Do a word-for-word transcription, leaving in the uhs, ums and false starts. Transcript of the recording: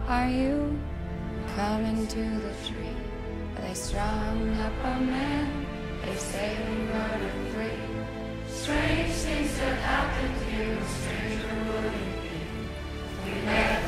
Are you coming to the tree? Are they strung up a man? They say we run free. Strange things that happened here, stranger would it be? We met